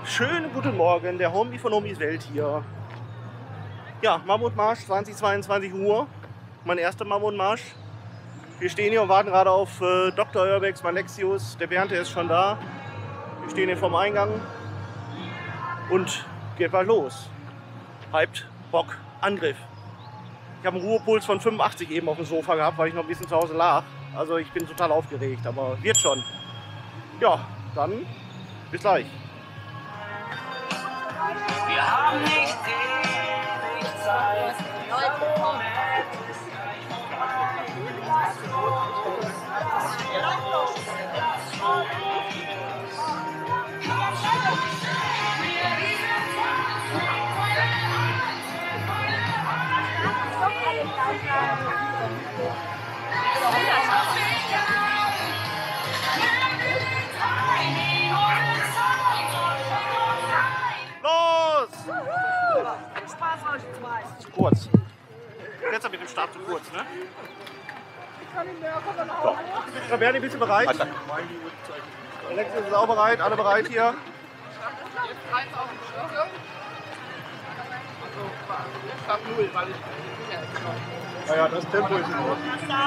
Schönen guten Morgen, der Homie von Homies Welt hier. Ja, Mammutmarsch, 22 Uhr. Mein erster Mammutmarsch. Wir stehen hier und warten gerade auf Dr. Urbex, Malexius. Der Bernd ist schon da. Wir stehen hier vorm Eingang. Und geht bald los. Hyped, Bock, Angriff. Ich habe einen Ruhepuls von 85 eben auf dem Sofa gehabt, weil ich noch ein bisschen zu Hause lag. Also ich bin total aufgeregt, aber wird schon. Ja, dann bis gleich. Wir haben nicht ewig Zeit. Dieser Moment ist gleich vorbei. Lass los. Los! Spaß euch zwei. Zu kurz. Jetzt mit dem Start zu kurz, ne? Ich kann nicht mehr, komm dann auch. Ja, Bernie, bist du bereit? Alexis ist auch bereit, alle bereit hier. Ja, das Tempo ist in Ordnung.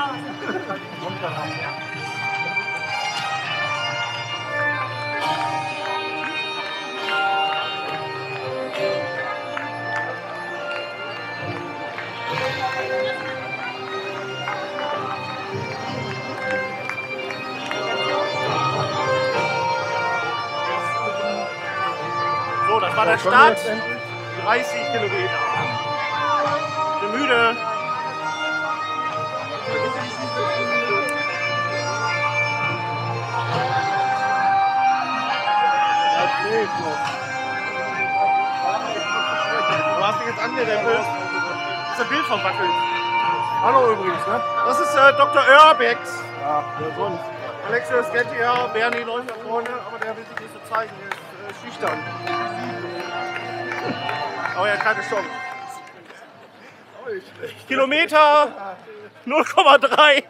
So, das war der Start. 30 Kilometer. Ich bin müde. Du hast dich jetzt angerempelt. Das ist ein Bild vom Wackeln. Hallo übrigens, ne? Das ist Dr. Urbex. Ja, wer sonst? Alexius kennt ihr ja, Bernie läuft da vorne, aber der will sich nicht so zeigen, der ist schüchtern. Aber er hat keine Chance. Kilometer 0,3.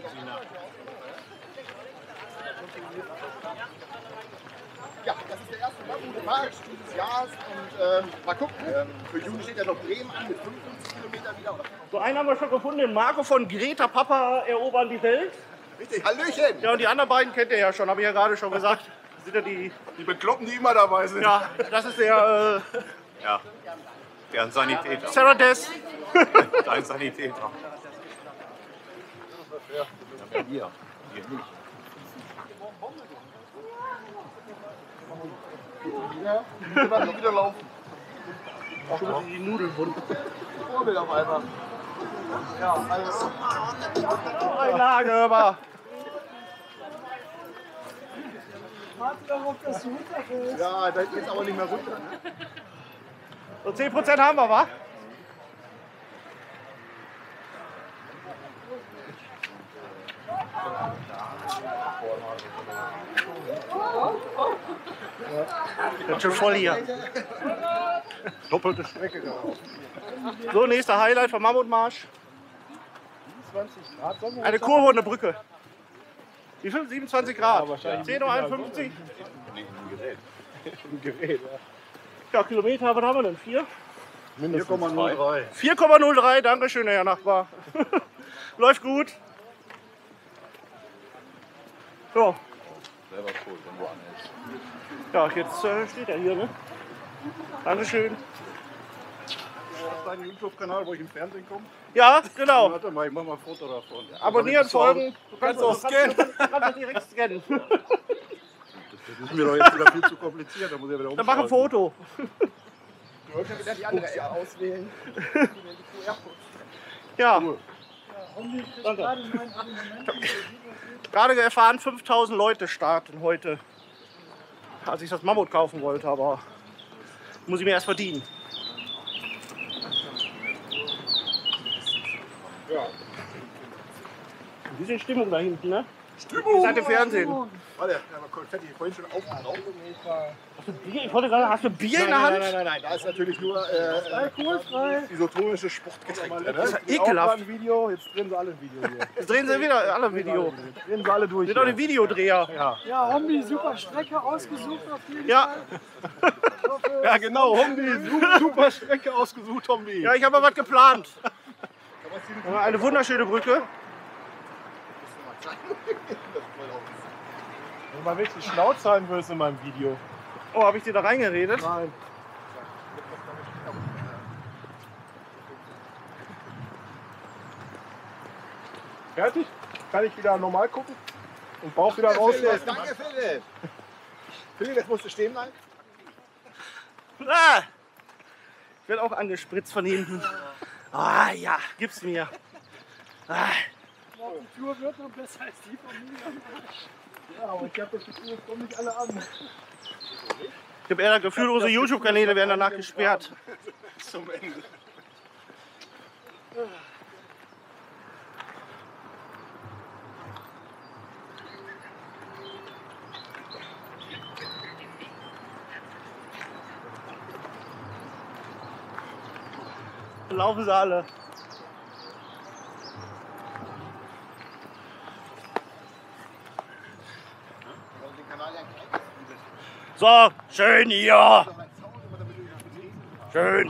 Ja, das ist der erste Mammutmarsch dieses Jahres und mal gucken. Für Juni steht ja noch Bremen an mit 55 Kilometern wieder. So, einen haben wir schon gefunden, den Marco von Greta Papa erobern die Welt. Richtig, Hallöchen! Ja, und die anderen beiden kennt ihr ja schon, habe ich ja gerade schon gesagt. Das sind ja die, Die Bekloppen, die immer dabei sind. ja, das ist der Ja, der Sanitäter. Sarah Des. Dein Sanitäter. Ja, hier nicht. Ja, die werden noch wieder laufen. Die Nudeln wurden. Vorbild auf einmal. Ja, also. Einlage, aber. Warte darauf, dass du runterfällst. Ja, da geht's aber nicht mehr runter. Ne? So 10% haben wir, wa? Wird schon voll hier. Doppelte Strecke gelaufen. So, nächster Highlight vom Mammutmarsch. 20 Grad Sonne. Eine Kurve und eine Brücke. Wie viel? 27 Grad. Ja, wahrscheinlich 10:51 Uhr. Im Gerät. Ja, Kilometer, was haben wir denn? 4? 4,03. 4,03, danke schön, Herr Nachbar. Läuft gut. So. Selber schuld, wenn du anhältst. Ja, jetzt steht er hier, ne? Dankeschön. Das ist dein YouTube-Kanal, wo ich im Fernsehen komme. Ja, genau. Warte mal, ich mach mal ein Foto davon. Abonnieren, folgen. Du kannst auch scannen. Du kannst direkt scannen. Das ist mir doch jetzt wieder viel zu kompliziert. Da muss ich wieder Dann mach ein Foto. Du wolltest ja wieder die andere App auswählen. Ja, Danke. gerade erfahren, 5000 Leute starten heute. Als ich das Mammut kaufen wollte, aber muss ich mir erst verdienen. Ja. Ein bisschen Stimmung da hinten, ne? Ihr seid im Fernsehen. Warte, da war Konfetti vorhin schon aufgebraucht. Bier? Ich wollte gerade, hast du Bier in der Hand? Nein. Da ist natürlich nur Alkoholfrei. isotonische Sportgetränk drin. Das ist ja ekelhaft. Ein Video, jetzt drehen sie alle ein Video hier. Jetzt drehen sie wieder alle Video. Drehen sie alle durch. Sind doch die Videodreher. Ja, Hombi, super Strecke ausgesucht auf jeden Ja. Fall. Ich hoffe, Ja, genau, Hombi, super Strecke ausgesucht, Hombi. Ja, ich habe mal was geplant. Eine wunderschöne Brücke. wenn du mal wirklich Schnauze halten würdest in meinem Video. Oh, habe ich dir da reingeredet? Nein. Fertig? Kann ich wieder normal gucken? Und Bauch wieder rauslassen? Danke, Philipp. Philipp, jetzt musst du stehen bleiben. Ah, ich werde auch angespritzt von hinten. Ah ja, gib's mir. Ah, Die Tour wird noch besser als die von mir. Ja, aber ich habe das Gefühl, es kommen nicht alle an. ich habe eher das Gefühl, unsere YouTube-Kanäle werden danach gesperrt. Zum Ende. Laufen sie alle. So, schön hier. Schön.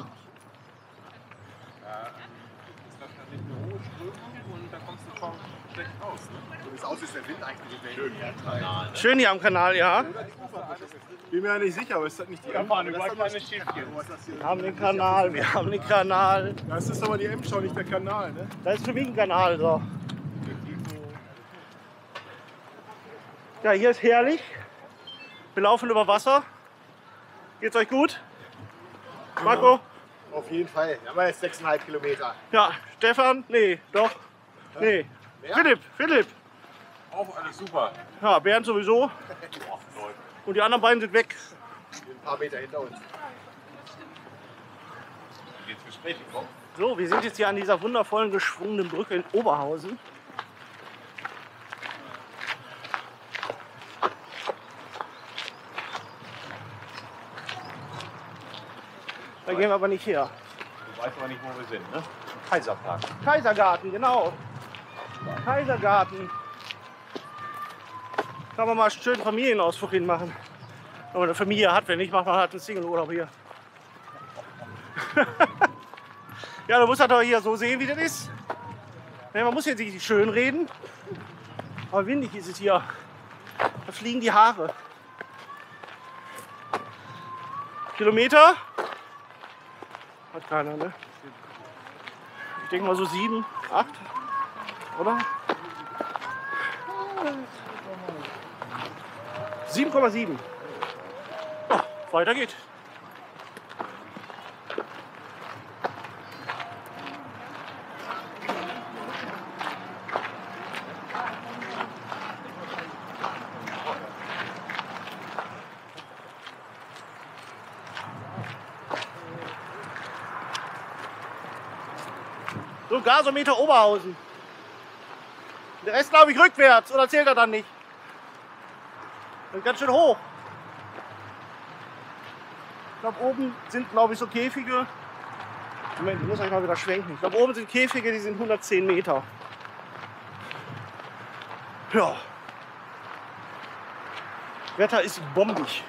So wie es aussieht, ist der Wind eigentlich schön. Schön hier am Kanal, ja. Bin mir ja nicht sicher, aber ist das nicht die Emschau? Wir haben den Kanal, wir haben den Kanal. Das ist aber die Emschau, nicht der Kanal, ne? Das ist für mich ein Kanal, so. Ja, hier ist herrlich. Wir laufen über Wasser. Geht's euch gut? Marco? Auf jeden Fall. Wir haben jetzt 6,5 Kilometer. Ja, Stefan? Nee, doch. Nee. Philipp. Auch alles super. Ja, Bernd sowieso. Und die anderen beiden sind weg. Ein paar Meter hinter uns. Jetzt Gespräche kommen. So, wir sind jetzt hier an dieser wundervollen geschwungenen Brücke in Oberhausen. Da gehen wir aber nicht her. Du weißt aber nicht, wo wir sind, ne? Kaiserpark. Kaisergarten, genau. Kaisergarten. Kann man mal einen schönen Familienausflug hinmachen. Wenn man eine Familie hat, wenn nicht, macht man halt einen Single-Urlaub hier. Ja, du musst das doch hier so sehen, wie das ist. Ja, man muss jetzt nicht schön reden. Aber windig ist es hier. Da fliegen die Haare. Kilometer? Hat keiner, ne? Ich denke mal so 7, 8, oder? 7,7. Oh, weiter geht. So, Gasometer Oberhausen. Der Rest glaube ich rückwärts, oder zählt er dann nicht? Das ist ganz schön hoch. Ich glaube, oben sind, glaube ich, so Käfige. Moment, ich muss eigentlich mal wieder schwenken. Ich glaube, oben sind Käfige, die sind 110 Meter. Ja. Wetter ist bombig.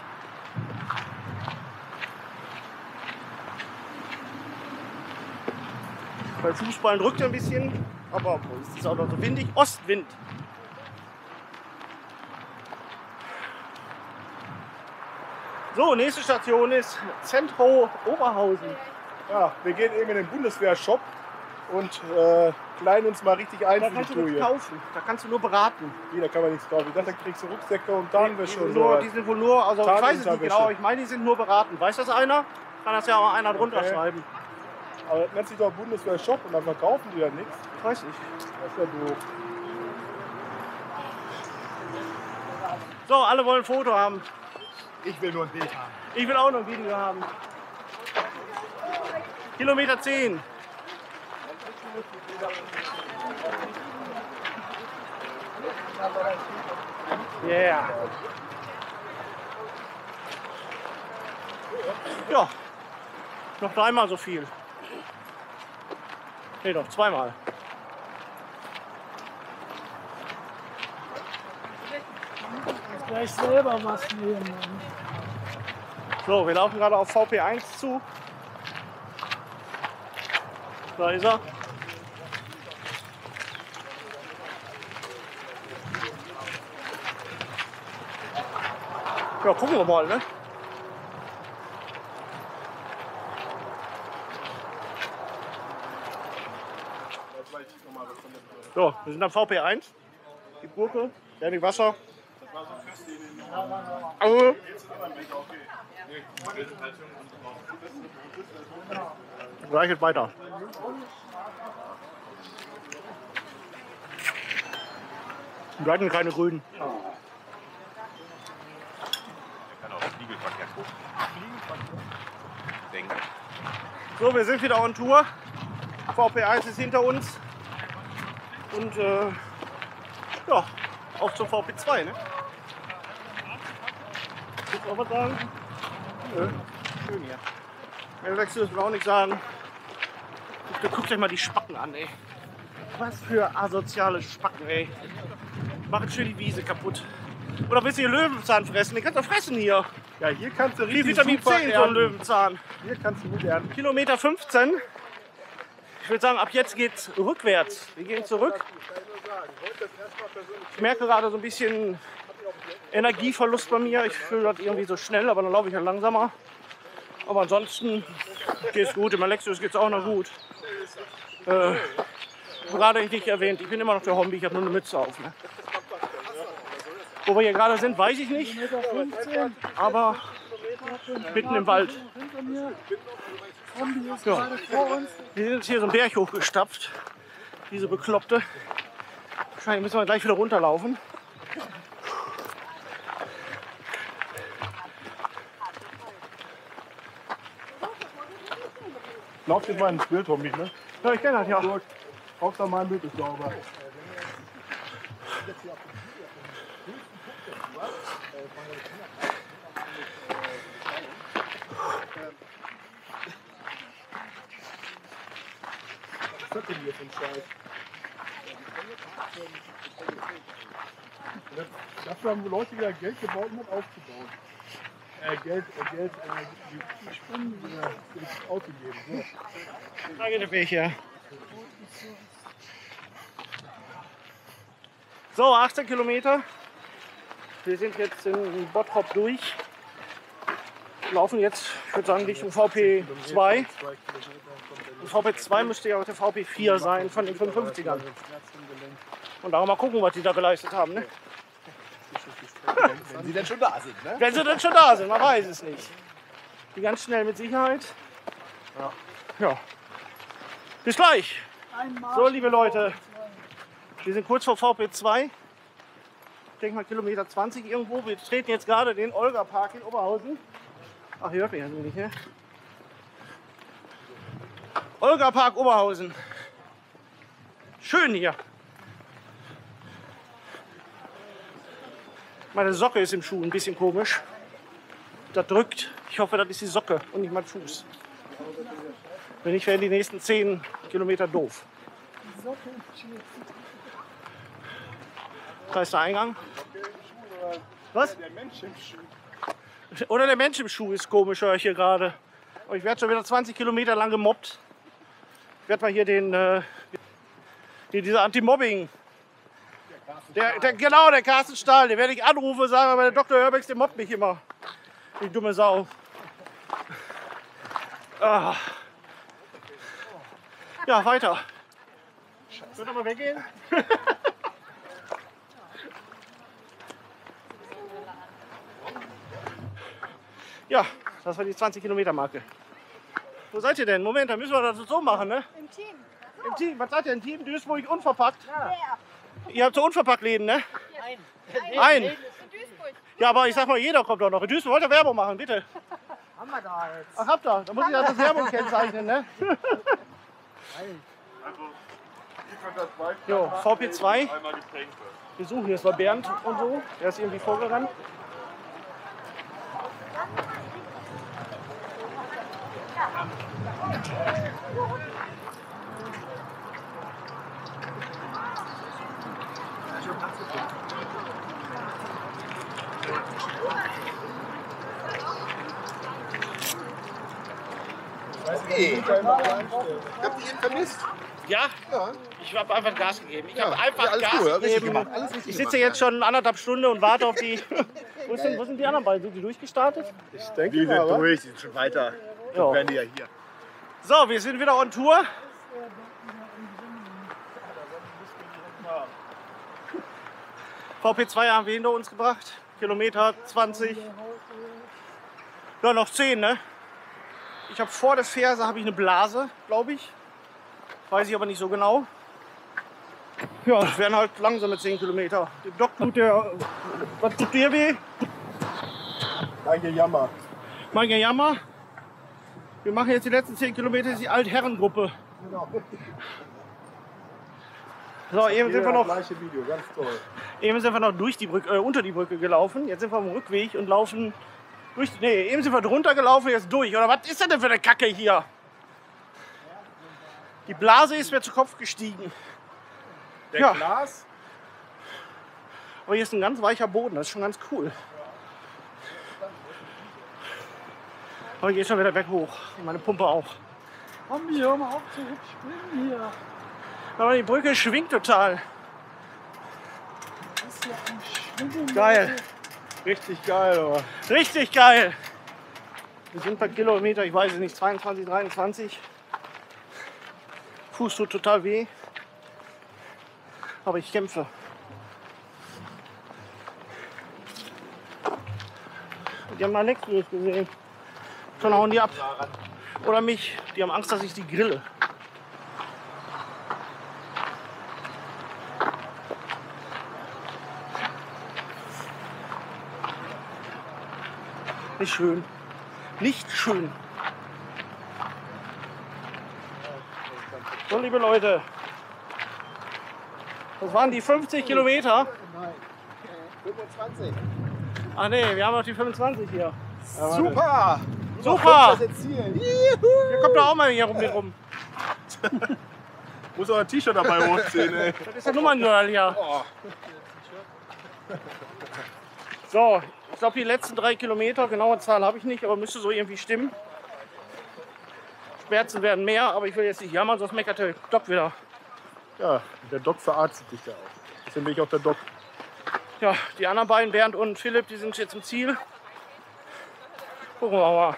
Bei Fußballen drückt er ein bisschen, aber es ist auch noch so windig. Ostwind. So, nächste Station ist Zentro Oberhausen. Ja, wir gehen eben in den Bundeswehr-Shop und kleiden uns mal richtig ein Da für kannst die du Tour nichts hier. kaufen. Da kannst du nur beraten. Hier, da kann man nichts kaufen. Ich dachte, da kriegst du Rucksäcke und Tarnwäsche und nur, so. die sind wohl nur, also ich weiß es nicht Tarnunterwäsche. genau, ich meine, die sind nur beraten. Weiß das einer? Kann das ja auch einer drunter Okay. schreiben. Aber das nennt sich doch Bundeswehr-Shop und dann verkaufen die ja nichts. Ich weiß nicht. Das ist ja doof. So, alle wollen ein Foto haben. Ich will nur ein Bild haben. Ich will auch noch ein Video haben. Kilometer 10. Yeah. Ja, noch dreimal so viel. Nee, doch zweimal. Gleich selber was nehmen. So, wir laufen gerade auf VP1 zu. Da ist er. Ja, gucken wir mal, ne? So, wir sind am VP1. Die Gurke, der Wasser. Also, gleich geht weiter. Wir hatten keine Grünen. Kann auch Fliegelverkehr gucken. Denke. So, wir sind wieder on Tour. VP1 ist hinter uns. Und ja, auf zum VP2, ne? Willst du auch was sagen? Nö. Schön hier. Mehr wechseln müssen wir auch nicht sagen. Guckt euch mal die Spacken an, ey. Was für asoziale Spacken, ey. Machen schön die Wiese kaputt. Oder willst du hier Löwenzahn fressen? Den kannst du fressen hier. Ja, hier kannst du Wie richtig Vitamin super 10 so ein ernten. Löwenzahn. Hier kannst du gut ernten. Kilometer 15. Ich würde sagen, ab jetzt geht's rückwärts. Wir gehen zurück. Ich merke gerade so ein bisschen Energieverlust bei mir. Ich fühle das irgendwie so schnell, aber dann laufe ich ja langsamer. Aber ansonsten geht es gut. Im Alexius geht es auch noch gut. Gerade nicht erwähnt, ich bin immer noch der Hombi, ich habe nur eine Mütze auf. Ne? Wo wir hier gerade sind, weiß ich nicht. Aber mitten im Wald. Ja. Wir sind jetzt hier so einen Berg hochgestapft. Diese Bekloppte. Wahrscheinlich müssen wir gleich wieder runterlaufen. Lauf dir mal ins Bild, Tommy, ne? Ja, ich kenne das ja. Gut. Hauptsache mein Bild ist sauber. Was hat denn hier für ein Scheiß? Dafür haben Leute wieder Geld gebaut, um das aufzubauen. Die Spenden auszugeben. So. Da geht der Weg her. So, 18 Kilometer. Wir sind jetzt in Bottrop durch. Laufen jetzt, ich würde sagen, Richtung VP2. Und VP2 müsste ja auch der VP4 sein von den 55ern. Und da mal gucken, was die da geleistet haben. Ne? Wenn sie denn schon da sind, ne? Wenn sie denn schon da sind, man weiß es nicht. Die ganz schnell mit Sicherheit. Ja. Bis gleich. So, liebe Leute, wir sind kurz vor VP2. Ich denke mal Kilometer 20 irgendwo. Wir treten jetzt gerade den Olga-Park in Oberhausen. Ach, ihr hört mich also nicht, ne? Olga-Park Oberhausen. Schön hier. Meine Socke ist im Schuh ein bisschen komisch. Das drückt. Ich hoffe, das ist die Socke und nicht mein Fuß. Wenn nicht, wären die nächsten 10 Kilometer doof. Da ist der Eingang. Was? Oder der Mensch im Schuh ist komisch, höre ich hier gerade. Aber ich werde schon wieder 20 Kilometer lang gemobbt. Ich werde mal hier dieser Anti-Mobbing. Genau, der Carsten Stahl, den werde ich anrufen und sagen, aber der Dr. Herbex, der mobbt mich immer. Die dumme Sau. Ah. Ja, weiter. Wird aber weggehen? Ja, das war die 20 Kilometer Marke. Wo seid ihr denn? Moment, da müssen wir das so machen, ne? Im Team. Im Team. Was seid ihr? Im Team Duisburg unverpackt? Ja. Ihr habt so unverpackt Läden, ne? Ein. In Duisburg. Ja, aber ich sag mal, jeder kommt doch noch. In Duisburg wollt ihr Werbung machen, bitte. Haben wir da jetzt? Ach, habt ihr? Da muss ich das als Werbung kennzeichnen, ne? Also, ich fand das Beispiel Jo, VP2. einmal Getränke. Wir suchen, jetzt war Bernd und so, der ist irgendwie vorgerannt. Okay. Ich hab die eben vermisst. Ja, Ja. ich habe einfach Gas gegeben. Ich Ja, habe einfach ja, alles Gas cool, richtig gegeben. gemacht, alles richtig Ich sitze gemacht, jetzt schon 1,5 Stunden und warte auf die. Wo sind die anderen beiden? Sind die durchgestartet? Ich denke Die mal, sind wa? durch, die sind schon weiter. Ja. Werden die ja hier. So, wir sind wieder on Tour. VP2 haben wir hinter uns gebracht. Kilometer 20. Ja, noch 10, ne? Ich habe vor der Ferse habe ich eine Blase, glaube ich. Weiß ich aber nicht so genau. Ja, es werden halt langsame 10 Kilometer. Dem Doc tut der. Was tut dir weh? Danke, Jammer. Mein Jammer. Wir machen jetzt die letzten 10 Kilometer, das ist die Altherrengruppe. Genau. So, eben sind wir noch. Gleiche Video, ganz toll. Eben sind wir noch durch die Brücke, unter die Brücke gelaufen. Jetzt sind wir am Rückweg und laufen durch. Nee, eben sind wir drunter gelaufen, jetzt durch. Oder was ist das denn für eine Kacke hier? Die Blase ist mir zu Kopf gestiegen. Der Ja. Glas, Aber hier ist ein ganz weicher Boden, das ist schon ganz cool. Aber ich gehe schon wieder berghoch. Und meine Pumpe auch. Komm, hör mal auf zu springen hier. Aber die Brücke schwingt total. Das ist ja ein Schwimmen. Geil. richtig geil, aber. Richtig geil. Wir sind per Kilometer, ich weiß es nicht, 22, 23. Fuß tut total weh. Aber ich kämpfe. Die haben mal Nexus gesehen. Schon hauen die ab. Oder mich. Die haben Angst, dass ich die grille. Nicht schön. Nicht schön. So, liebe Leute. Das waren die 50 Kilometer. Nein. 25. Ach nee, wir haben noch die 25 hier. Super! Super! Das ist Ziel. Hier kommt doch auch mal hier mit rum. Muss auch ein T-Shirt dabei hochziehen, ey. Das ist der Nummernnull hier. So, ich glaube die letzten 3 Kilometer, genaue Zahl habe ich nicht, aber müsste so irgendwie stimmen. Schmerzen werden mehr, aber ich will jetzt nicht jammern, sonst meckert der Doc wieder. Ja, der Doc verarztet dich da auch. Deswegen bin ich auch der Doc. Ja, die anderen beiden, Bernd und Philipp, die sind jetzt im Ziel. Gucken wir mal.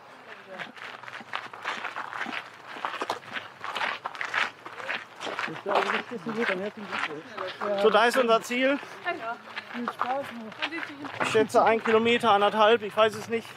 So, da ist unser Ziel. Viel Spaß noch. Ich schätze 1 Kilometer, 1,5, ich weiß es nicht.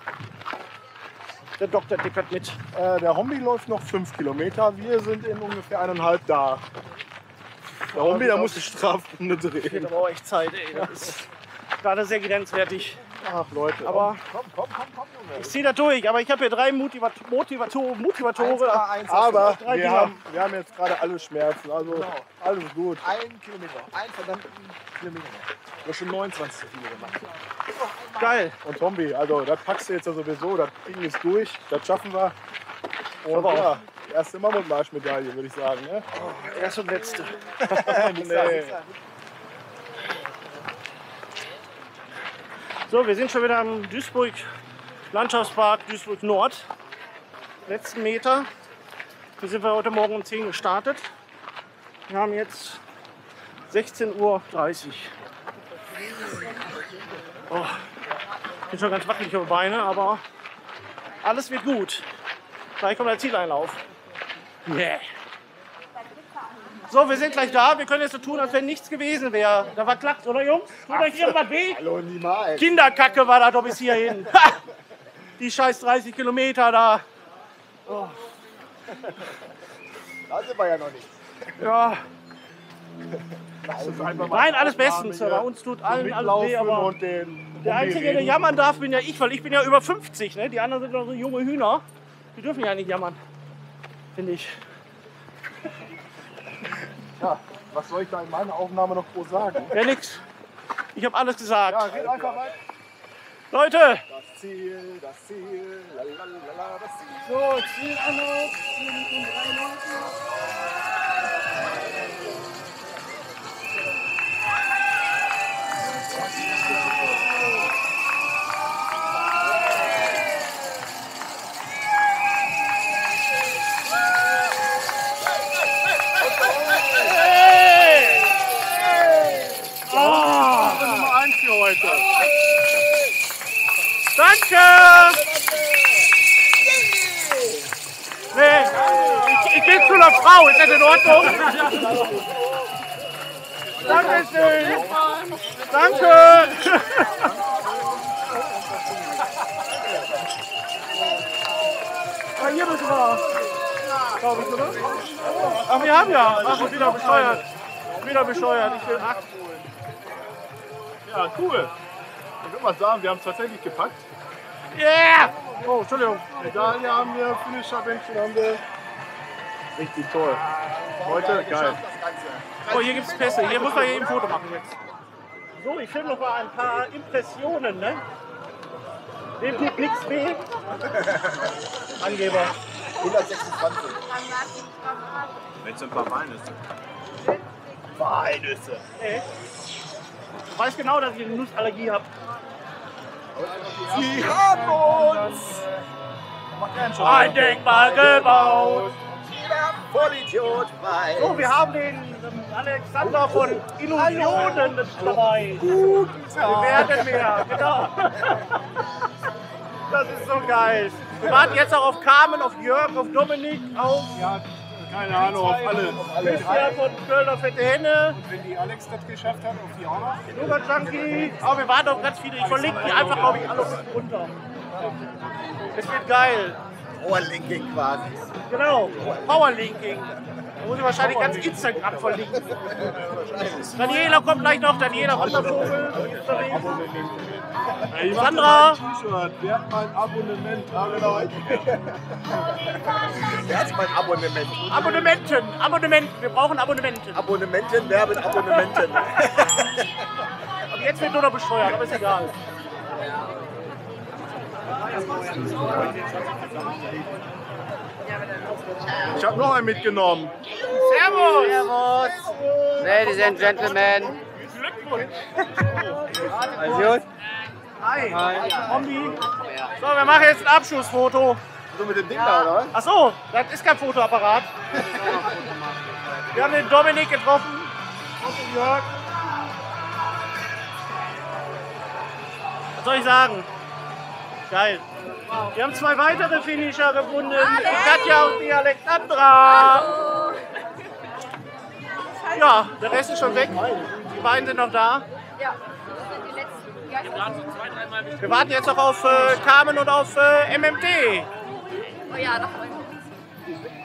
Der Doktor dickert mit. Der Hombi läuft noch 5 Kilometer. Wir sind in ungefähr 1,5 da. Der Hombi, der muss die Strafrunde Wird drehen. aber auch echt Zeit, ey. Das ist gerade sehr grenzwertig. Ach Leute, Aber Komm, Junge. ich ziehe da durch. Aber ich habe hier 3 Motivatoren. aber drei wir Dinger. haben jetzt gerade alle Schmerzen. Also alles gut. 1 Kilometer. Einen verdammten Kilometer noch. Du hast schon 29 zu viele gemacht. Geil. Und Hombi, also das packst du jetzt ja sowieso. Das Ding ist durch. Das schaffen wir. Und Aber auch. ja, erste Mammutmarschmedaille, würde ich sagen. Ne? Erst und letzte. Nee. So, wir sind schon wieder am Duisburg Landschaftspark Duisburg Nord. Letzten Meter. Hier sind wir heute Morgen um 10 gestartet. Wir haben jetzt 16:30 Uhr. Oh, ich bin schon ganz wackelig auf die Beine, aber alles wird gut. Gleich kommt der Zieleinlauf. Yeah. So, wir sind gleich da. Wir können jetzt so tun, als wenn nichts gewesen wäre. Da war Klacks, oder Jungs? Tut euch irgendwas weh? Hallo, niemals. Kinderkacke war da doch bis hierhin. Ha! Die scheiß 30 Kilometer da. Da sind wir ja noch nicht. Ja. Einfach mal Nein, alles Aufnahme bestens. hier Bei uns tut allen alles mitlaufen weh, aber und den der Einzige, der jammern darf, bin ja ich, weil ich bin ja über 50. Ne? Die anderen sind noch so junge Hühner. Die dürfen ja nicht jammern, finde ich. Was soll ich da in meiner Aufnahme noch groß sagen? Ja, nix. Ich habe alles gesagt. Ja, red einfach weiter. Leute, Das Ziel, lalalala, das Ziel. So, Zielanlauf. Hier mit den 3 Leuten. Nummer 1 für heute. danke! Nee, ich bin zu einer Frau, ist das in Ordnung? Dankeschön! Danke! Hier müssen wir. Glaube ich, oder? Ach, wir haben ja. Ach, wieder bescheuert. Wieder bescheuert. Ich will 8 holen. Ja, cool. Ich würde mal sagen, wir haben es tatsächlich gepackt. Yeah! Oh, Entschuldigung. Medaille haben wir, Finisher-Bändchen haben wir. Richtig toll. Heute geil. Oh, hier gibt es Pässe. Hier muss man eben ein Foto machen jetzt. So, ich filme noch mal ein paar Impressionen, ne? Dem tut nichts weh. Angeber. 126. Wenn es ein paar Walnüsse. Walnüsse. Nee. Ich weiß genau, dass ich eine Nussallergie habe. Sie haben uns Ein Denkmal gebaut. jeder Vollidiot weiß. So, wir haben den Alexander von Illusionen dabei. Wir werden mehr, genau. Das ist so geil. Wir warten jetzt auch auf Carmen, auf Jörg, auf Dominik, auf Ja, keine Ahnung, auf alle. Christian von Kölner Fette Henne, Wenn die Alex das geschafft hat, auf die auch noch. Yoga Junkie. Aber wir warten auf ganz viele. Ich verlinke die einfach, glaube ich, alle unten runter. Es wird geil. Ohrlinking quasi. Genau, Powerlinking. Da muss ich wahrscheinlich ganz Instagram verlinken. Daniela kommt gleich noch, Daniela Wandervogel. Sandra. T-Shirt, wer hat mein Abonnement? Ah, genau. Wer hat mein Abonnement? Abonnementen, wir brauchen Abonnementen. Abonnementen werben Abonnementen. Und jetzt wird nur noch besteuert, aber ist egal. Ich habe noch einen mitgenommen. Servus! Ladies and Gentlemen. Glückwunsch! Alles gut? Hi! Kombi! So, wir machen jetzt ein Abschlussfoto. So mit dem Ding da, oder? Achso, das ist kein Fotoapparat. Wir haben den Dominik getroffen und den Jörg. Was soll ich sagen? Geil. Wir haben 2 weitere Finisher gefunden. Die Katja und die Alexandra. Ja, der Rest ist schon weg. Die beiden sind noch da. Ja, das sind die letzten. Ja, Wir warten jetzt noch auf Carmen und auf MMD. oh ja, noch einmal.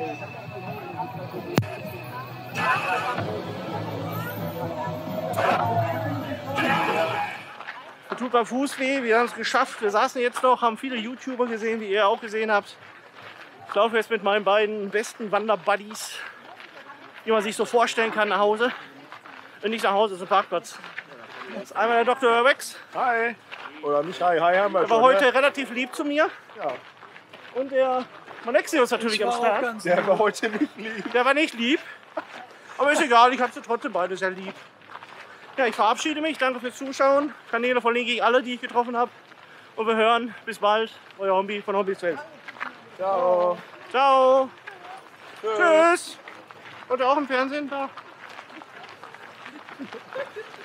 Mir tut beim Fuß weh, wir haben es geschafft. Wir saßen jetzt noch, haben viele YouTuber gesehen, wie ihr auch gesehen habt. Ich laufe jetzt mit meinen beiden besten Wanderbuddies, die man sich so vorstellen kann, nach Hause. Nicht nach Hause, ist ein Parkplatz. Das ist einmal der Dr. Rex. Hi. Oder nicht hi, hi haben wir Der war schon. heute relativ lieb zu mir. Ja. Und der Manexius natürlich am Start. Der war heute nicht lieb. Der war nicht lieb. Aber ist egal, ich habe sie trotzdem beide sehr lieb. Ja, ich verabschiede mich. Danke fürs Zuschauen. Kanäle verlinke ich alle, die ich getroffen habe. Und wir hören. Bis bald. Euer Hombi von Hobbys Welt. Ciao. Ciao. Tschüss. Und auch im Fernsehen da.